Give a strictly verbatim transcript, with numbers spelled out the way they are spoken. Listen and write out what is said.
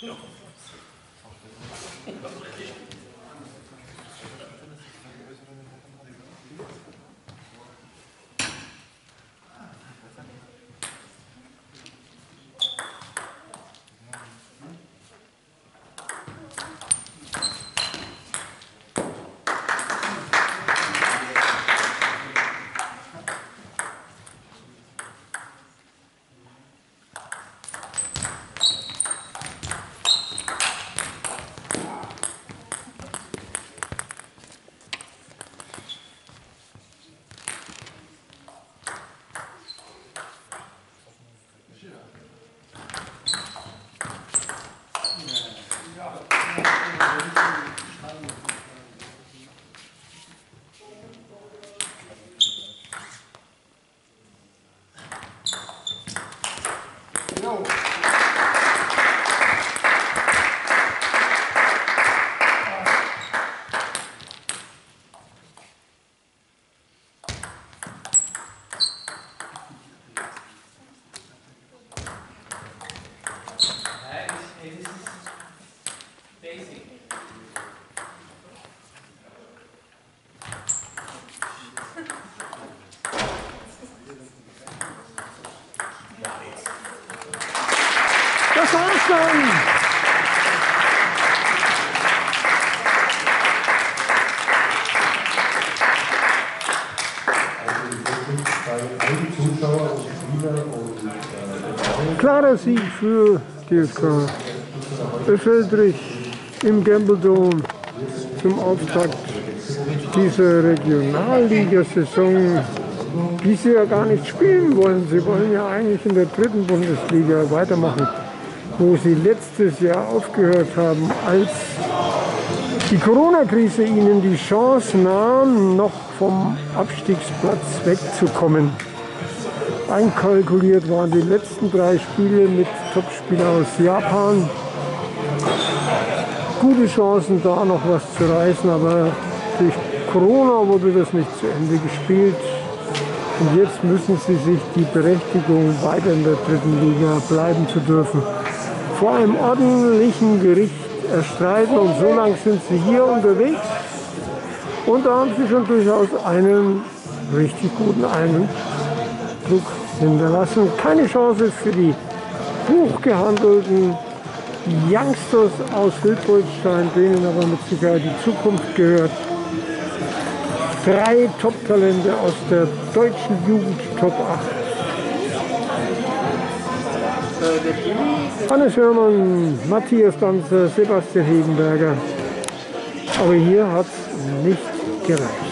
Das war's dann! Klarer Sieg für T S K Effeldrich im Gamble Dome zum Auftakt dieser Regionalligasaison, die sie ja gar nicht spielen wollen. Sie wollen ja eigentlich in der dritten Bundesliga weitermachen, wo sie letztes Jahr aufgehört haben, als die Corona-Krise ihnen die Chance nahm, noch vom Abstiegsplatz wegzukommen. Einkalkuliert waren die letzten drei Spiele mit Topspielern aus Japan. Gute Chancen, da noch was zu reißen, aber durch Corona wurde das nicht zu Ende gespielt. Und jetzt müssen sie sich die Berechtigung, weiter in der dritten Liga bleiben zu dürfen, vor einem ordentlichen Gericht erstreiten. Und so lange sind sie hier unterwegs. Und da haben sie schon durchaus einen richtig guten Eindruck hinterlassen. Keine Chance für die hochgehandelten Youngsters aus Wildholstein, denen aber mit Sicherheit die Zukunft gehört. Drei Top-Talente aus der deutschen Jugend Top acht. Hannes Hörmann, Matthias Danzer, Sebastian Hegenberger. Aber hier hat es nicht gereicht.